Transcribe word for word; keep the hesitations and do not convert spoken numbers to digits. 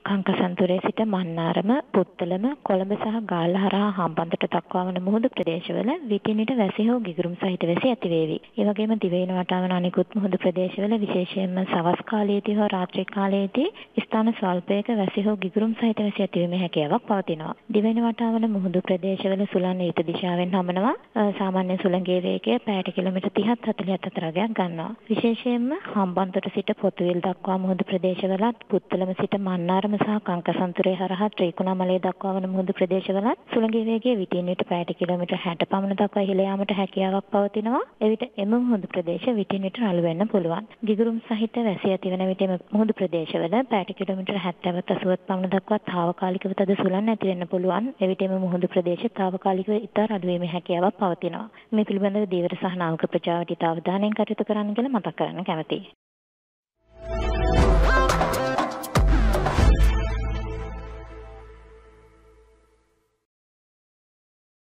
කංකසන්තුරේ සිට මන්නාරම, පුත්තලම, කොළඹ සහ ගාල්ල හරහා හම්බන්තොට දක්වා වන මුහුදු ප්‍රදේශවල විටින් විට වැසි හෝ ගිගුරුම් සහිත වැසි ඇතිවේවි. ඒ වගේම දිවයින වටා වන අනිකුත් මුහුදු ප්‍රදේශවල විශේෂයෙන්ම සවස් කාලයේදී හෝ රාත්‍රී කාලයේදී ස්ථාන ස්වල්පයක වැසි හෝ ගිගුරුම් සහිත වැසි ඇතිවීමේ හැකියාවක් පවතිනවා. දිවයින වටා වන මුහුදු ප්‍රදේශවල සුළං ඊට දිශාවෙන් හමනවා. සාමාන්‍ය සුළඟේ වේගය පැයට කිලෝමීටර් තිහක් හතළිහක් අතර ගන්නවා. විශේෂයෙන්ම හම්බන්තොට සිට පොතුවිල් දක්වා මුහුදු ප්‍රදේශවලත්, පුත්තලම සිට මන්නාරම සහ කංකසන්තුරේ හරහා ත්‍රිකුණාමලය දක්වා වන මුහුදු ප්‍රදේශවලත් සුළඟේ වේගය විටින් විට පැයට කිලෝමීටර් හැට පමණ දක්වා ඉහළ යාමට හැකියාවක් පවතිනවා. එවිට එම මුහුදු ප්‍රදේශ විටින් විට රළු වෙන්න පුළුවන්. ගිගුරුම් සහිත වැසි ඇතිවන විට එම මුහුදු ප්‍රදේශවල පැයට කිලෝමීටර් හැත්තෑවත් අසූවත් පමණ දක්වා තාවකාලිකව තද සුළං ඇති වෙන්න පුළුවන්. එවිට එම මුහුදු ප්‍රදේශ තාවකාලිකව ඉතා රළු වීමේ හැකියාවක් පවතිනවා. මේ පිළිබඳව දීවර සහ නාවික ප්‍රජාවට ඉතා අවධානයෙන් කටයුතු කරන්න කියලා මතක් කරන්න කැමැතියි.